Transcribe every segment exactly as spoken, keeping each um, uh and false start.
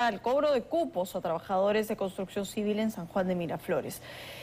el cobro de cupos a trabajadores de construcción civil en San Juan de Miraflores.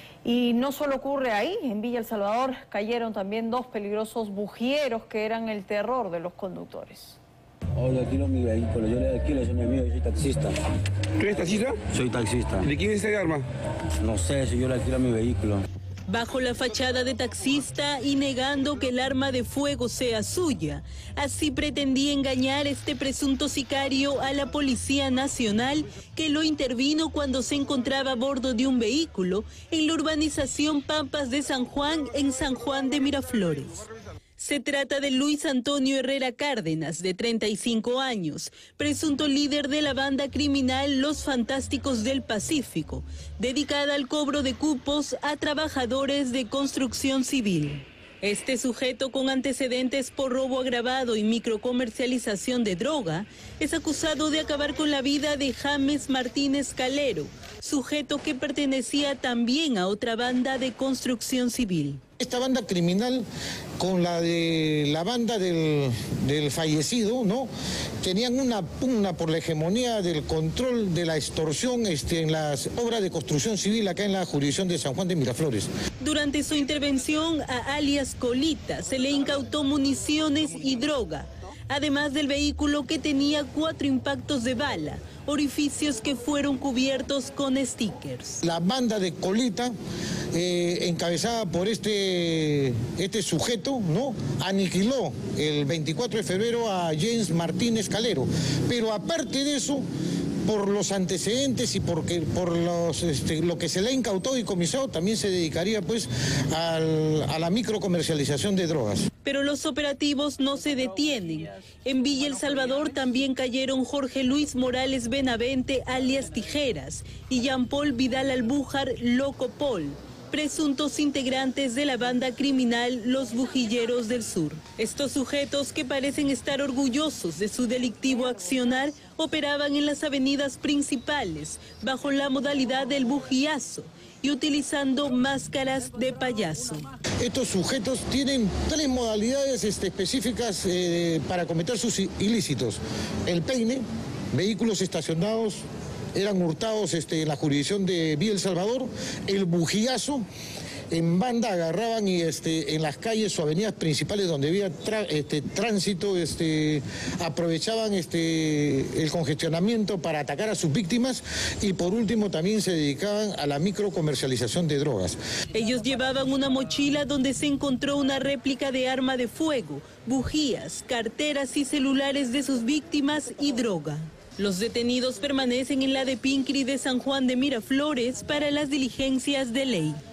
Y no solo ocurre ahí, en Villa El Salvador cayeron también dos peligrosos bujieros que eran el terror de los conductores. Oh, yo alquilo mi vehículo, yo le alquilo, eso no es mío, yo soy taxista. ¿Tú eres taxista? Soy taxista. ¿De quién es ese arma? No sé, si yo le alquilo mi vehículo. Bajo la fachada de taxista y negando que el arma de fuego sea suya. Así pretendía engañar este presunto sicario a la Policía Nacional, que lo intervino cuando se encontraba a bordo de un vehículo en la urbanización Pampas de San Juan, en San Juan de Miraflores. Se trata de Luis Antonio Herrera Cárdenas, de treinta y cinco años, presunto líder de la banda criminal Los Fantásticos del Pacífico, dedicada al cobro de cupos a trabajadores de construcción civil. Este sujeto, con antecedentes por robo agravado y microcomercialización de droga, es acusado de acabar con la vida de James Martínez Calero, sujeto que pertenecía también a otra banda de construcción civil. Esta banda criminal con la de la banda del, del fallecido, ¿no? Tenían una pugna por la hegemonía del control de la extorsión este, en las obras de construcción civil acá en la jurisdicción de San Juan de Miraflores. Durante su intervención a alias Colita se le incautó municiones y droga, además del vehículo que tenía cuatro impactos de bala, orificios que fueron cubiertos con stickers. La banda de Colita, eh, encabezada por este, este sujeto, ¿no? Aniquiló el veinticuatro de febrero a James Martínez Calero. Pero aparte de eso, por los antecedentes y porque, por los, este, lo que se le ha incautado y comisado, también se dedicaría pues al, a la microcomercialización de drogas. Pero los operativos no se detienen. En Villa El Salvador también cayeron Jorge Luis Morales Benavente, alias Tijeras, y Jean Paul Vidal Albújar, Loco Paul, presuntos integrantes de la banda criminal Los Bujilleros del Sur. Estos sujetos, que parecen estar orgullosos de su delictivo accionar, operaban en las avenidas principales bajo la modalidad del bujiazo y utilizando máscaras de payaso. Estos sujetos tienen tres modalidades este, específicas eh, para cometer sus ilícitos. El peine, vehículos estacionados eran hurtados este, en la jurisdicción de Villa El Salvador, el bujiazo. En banda agarraban y este, en las calles o avenidas principales donde había tra, este, tránsito, este, aprovechaban este, el congestionamiento para atacar a sus víctimas, y por último también se dedicaban a la microcomercialización de drogas. Ellos llevaban una mochila donde se encontró una réplica de arma de fuego, bujías, carteras y celulares de sus víctimas y droga. Los detenidos permanecen en la de Pincri de San Juan de Miraflores para las diligencias de ley.